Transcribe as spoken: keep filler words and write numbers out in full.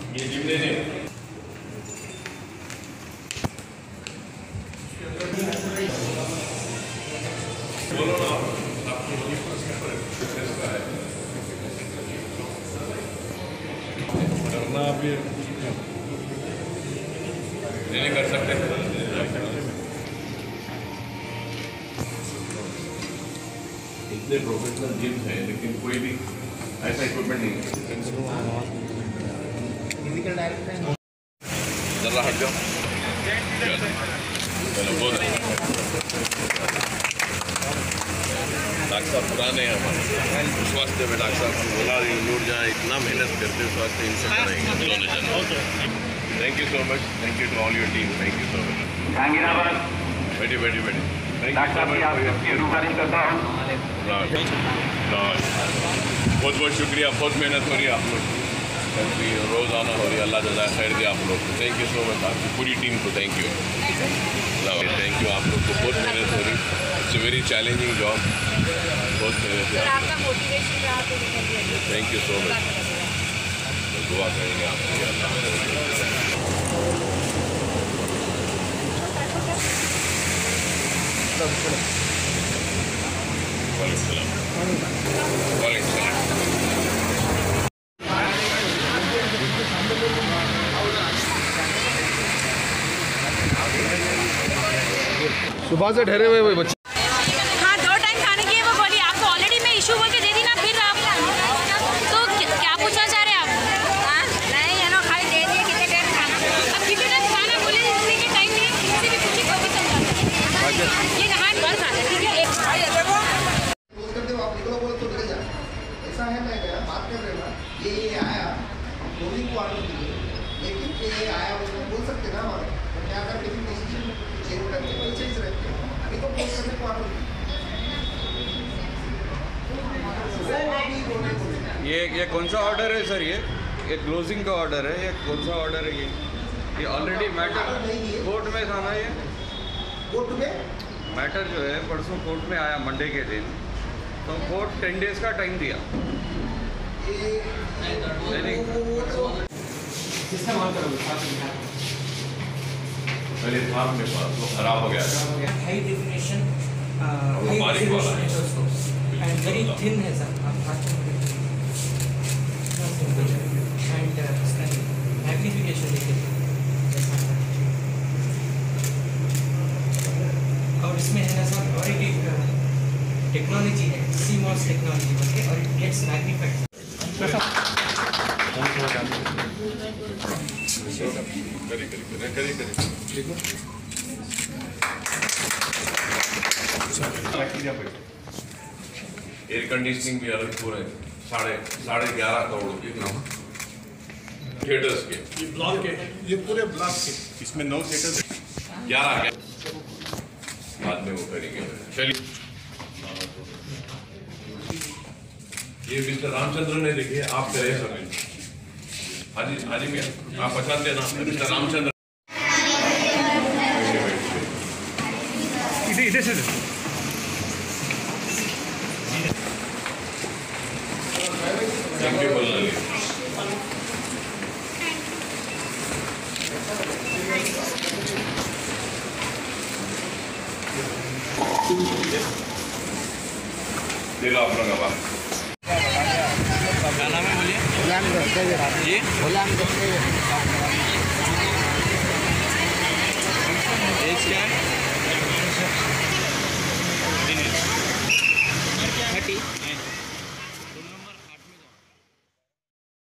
ये जिम्नेजियम बोलो ना आपको करना आप ये नहीं कर सकते। इतने प्रोफेशनल जिम्स हैं लेकिन कोई भी ऐसा इक्विपमेंट नहीं है। जरा हट जाओ। चलो बहुत डॉक्टर साहब पुराने हैं हमारे स्वास्थ्य में। डॉक्टर साहब को बोला लूट जाए, इतना मेहनत करते स्वास्थ्य इनसे करेंगे दोनों जन। Thank you so much. Thank you to all your team. Thank you so much. बैठिए बैठिए बैठिए। बहुत बहुत शुक्रिया। बहुत मेहनत हो रही है आप लोग, रोज़ आना हो रही है। अल्लाह जज़ा खैर दे आप लोग को। थैंक यू सो मच आपकी पूरी टीम को। थैंक यू थैंक यू आप लोग को। बहुत मेहनत हो रही। It's a very challenging job. बहुत मेहनत है। Thank you so much. दुआ करेंगे आपके लिए। अल्लाह वालेकुम सलाम। वालेकुम सलाम। सुबह से ठहरे हुए हुए बच्चे। हाँ, दो टाइम खाने की वो बोली आपको ऑलरेडी मैं इशू बोल के दे दी ना। फिर आप तो क्या पूछना चाह रहे हैं आप? हाँ नहीं है ना, खाली दे दिए कितने टाइम खाना। अब कितने टाइम खाना बोले इसलिए कि टाइम नहीं किसी भी पूछी को भी चल जाता है। ये कहाँ पर खाना ठीक है। ऐसा है मैं क्या बात कर रहे हो ना, ये ये आया क्लोजिंग क्वार्टर के लिए, लेकिन ये आया उसको बोल सकते ना हमारे क्या कर लेकिन डिसीजन चेंज करके वही चीज रहती है। अभी तो बोल सकते क्वार्टर ये ये कौन सा ऑर्डर है सर? ये ये क्लोजिंग का ऑर्डर है। ये कौन सा ऑर्डर है? ये ये ऑलरेडी मैटर कोर्ट में था ना। ये कोर्ट में मैटर जो है परसों कोर्ट में आया मंडे के दिन, तो कोर्ट टेन डेज का टाइम दिया। पहले था मेरे पास वो खराब हो गया। High definition and very thin है सर। एंड मैग्निफिकेशन देखिए और इसमें है ना सर और एक टेक्नोलॉजी है सी मॉस टेक्नोलॉजी बोल के, और इट गेट्स मैग्नीफाइड। करी करी करी करी एयर कंडीशनिंग भी अलग पूरे साढ़े साढ़े ग्यारह करोड़ के थिएटर्स के ये ब्लॉक के ये पूरे ब्लॉक के इसमें नौ थिएटर्स ग्यारह बाद में वो करेंगे। चलिए ये मिस्टर रामचंद्र ने देखिए आप करे समय हाजी हाजी मियाँ आप पहचानते ना मिस्टर रामचंद्र। इधर इधर से थैंक यू बोलना लिए दे लो अपना गवा। क्या नाम है बोलिए? जी